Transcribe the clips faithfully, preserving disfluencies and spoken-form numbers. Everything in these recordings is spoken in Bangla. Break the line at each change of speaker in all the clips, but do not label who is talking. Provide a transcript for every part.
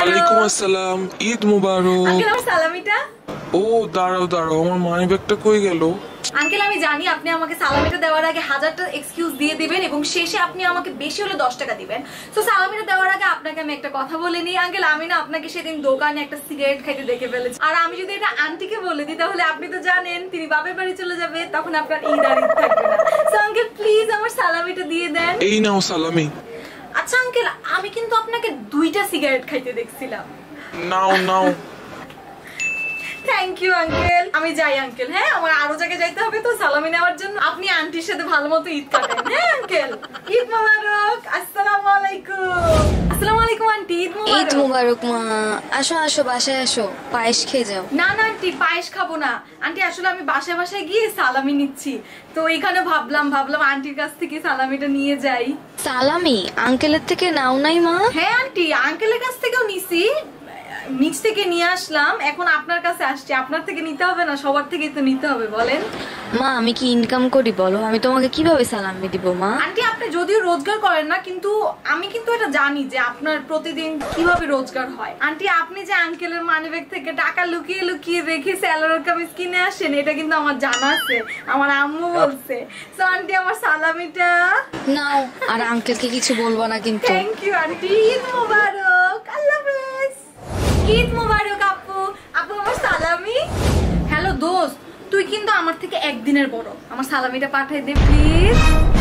ওয়ালাইকুম আসসালাম, ঈদ মুবারক।
আঙ্কেল আমার সালামিটা।
ও দাঁড়াও দাঁড়াও, আমার মানি ব্যাগটা কই গেল?
আঙ্কেল আমি জানি আপনি আমাকে সালামিটা দেওয়ার আগে হাজারটা এক্সকিউজ দিয়ে দিবেন এবং শেষে আপনি আমাকে বেশি হলে দশ টাকা দিবেন। তো সালামিটা দেওয়ার আগে আপনাকে আমি একটা কথা বলে নিই আঙ্কেল, আমি না আপনাকে সেদিন দোকানে একটা সিগারেট খাইতে দেখে ফেলেছি। আর আমি যদি এটা আন্টিকে বলে দিই তাহলে আপনি তো জানেন তিনি বাপের বাড়ি চলে যাবে, তখন আপনার ঈদ আর ঈদ থাকবে না। সো আঙ্কেল প্লিজ আমার সালামিটা দিয়ে দেন।
এই নাও সালামি।
আচ্ছা আঙ্কেল আমি কিন্তু আপনাকে দুইটা সিগারেট খাইতে দেখছিলাম।
নাও নাও।
Thank you uncle. আমি যাই আঙ্কেল, হ্যাঁ আমার আরো জায়গায় যাইতে হবে তো সালামি নেওয়ার জন্য। আপনি আন্টির সাথে ভালো মতো ঈদ কাটান। হ্যাঁ আঙ্কেল, ঈদ মোবারক। আসসালামু আলাইকুম। আসসালামু আলাইকুম আন্টি, ঈদ মোবারক।
ঈদ মোবারক মা। আসো আসো বাসায় আসো, পায়েস খেয়ে যাও।
না না আন্টি পায়েস খাবো না আন্টি, আসলে আমি বাসায় বাসায় গিয়ে সালামি নিচ্ছি, তো এইখানে ভাবলাম ভাবলাম আন্টির কাছ থেকে সালামিটা নিয়ে যাই।
সালামি আঙ্কেলের থেকে নাও নাই মা?
হ্যাঁ আন্টি আঙ্কেলের কাছ থেকেও নিছি, নিচ থেকে নিয়ে আসলাম, এখন আপনার কাছে আসছি। আপনার থেকে নিতে হবে না, সবার থেকেই তো নিতে হবে বলেন।
মা আমি কি ইনকাম করি বলো, আমি তোমাকে কিভাবে সালামি দিব মা?
আন্টি আপনি যদিও রোজগার করেন না, কিন্তু আমি কিন্তু এটা জানি যে আপনার প্রতিদিন কিভাবে রোজগার হয়। আন্টি আপনি যে আঙ্কেলের মানিব্যাগ থেকে টাকা লুকিয়ে লুকিয়ে রেখে স্যালোয়ার কামিজ কিনে আসেন, এটা কিন্তু আমার জানা আছে, আমার আম্মু বলছে। সো আন্টি আমার সালামিটা
নাও, আর আঙ্কেলকে কিছু বলবো না কিন্তু।
থ্যাংক ইউ আন্টি, ঈদ মোবারক। আল্লাহ হাফেজ। ঈদ মোবারক আপু। আপু আমার সালামি। হ্যালো দোস্ত, তুই কিন্তু আমার থেকে একদিনের বড়, আমার সালামিটা পাঠাই দে প্লিজ।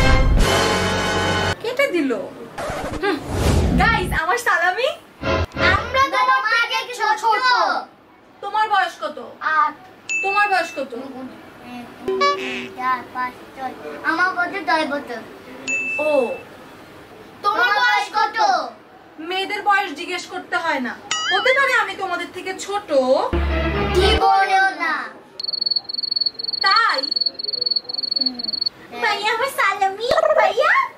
কেটে দিল। গাইস আমার সালামি।
আমরা তোমার থেকে ছোট।
তোমার বয়স কত?
আট।
তোমার বয়স কত?
চার পাঁচ ছয়। আমার কত? দশ বছর।
ও
তোমার বয়স কত?
মেয়েদের বয়স জিজ্ঞেস করতে হয় না, হতে পারে আমি তোমাদের থেকে ছোট।
কি বলেও না।
তাই
ভাইয়া আমার সালামি। ভাইয়া